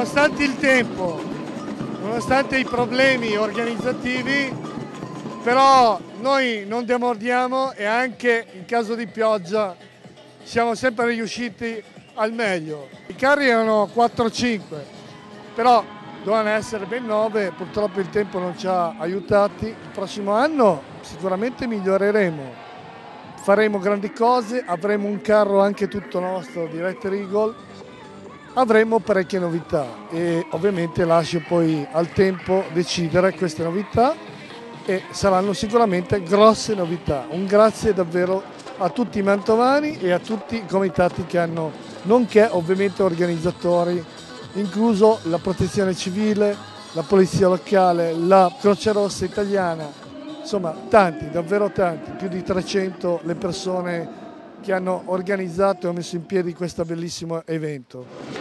nonostante il tempo, nonostante i problemi organizzativi, però noi non demordiamo e anche in caso di pioggia siamo sempre riusciti al meglio. I carri erano 4-5, però dovevano essere ben 9, purtroppo il tempo non ci ha aiutati. Il prossimo anno sicuramente miglioreremo, faremo grandi cose, avremo un carro anche tutto nostro di Red Eagle, avremo parecchie novità e ovviamente lascio poi al tempo decidere queste novità e saranno sicuramente grosse novità. Un grazie davvero a tutti i mantovani e a tutti i comitati che hanno, nonché ovviamente organizzatori, incluso la Protezione Civile, la Polizia Locale, la Croce Rossa Italiana, insomma tanti, davvero tanti, più di 300 le persone che hanno organizzato e messo in piedi questo bellissimo evento.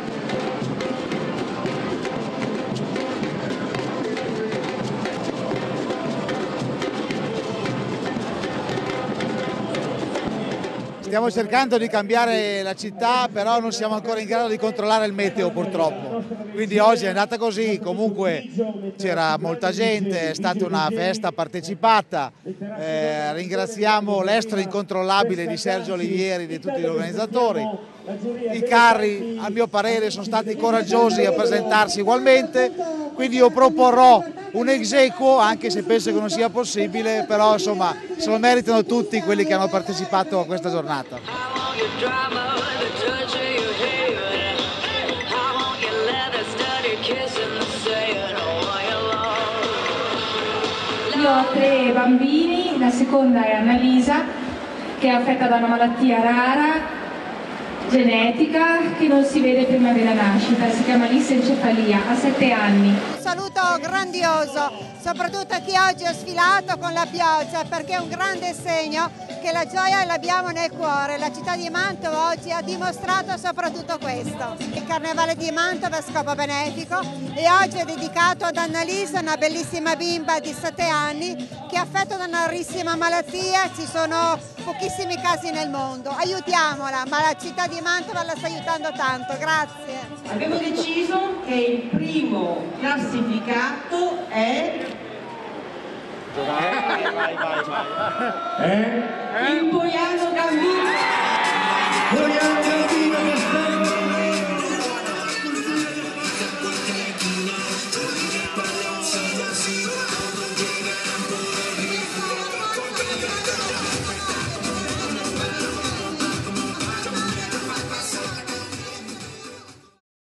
Stiamo cercando di cambiare la città, però non siamo ancora in grado di controllare il meteo purtroppo. Quindi oggi è andata così, comunque c'era molta gente, è stata una festa partecipata. Ringraziamo l'estro incontrollabile di Sergio Olivieri e di tutti gli organizzatori. I carri, a mio parere, sono stati coraggiosi a presentarsi ugualmente, quindi io proporrò un ex aequo, anche se penso che non sia possibile, però insomma se lo meritano tutti quelli che hanno partecipato a questa giornata. Io ho 3 bambini, la seconda è Annalisa, che è affetta da una malattia rara, genetica, che non si vede prima della nascita, si chiama lissencefalia, ha 7 anni. Un saluto grandioso, soprattutto a chi oggi ha sfilato con la pioggia, perché è un grande segno che la gioia l'abbiamo nel cuore. La città di Mantova oggi ha dimostrato soprattutto questo. Il Carnevale di Mantova è scopo benefico e oggi è dedicato ad Annalisa, una bellissima bimba di 7 anni che è affetta da una rarissima malattia. Ci sono pochissimi casi nel mondo. Aiutiamola, ma la città di Mantova la sta aiutando tanto. Grazie. Abbiamo deciso che il primo classificato è il Boiano Gambino.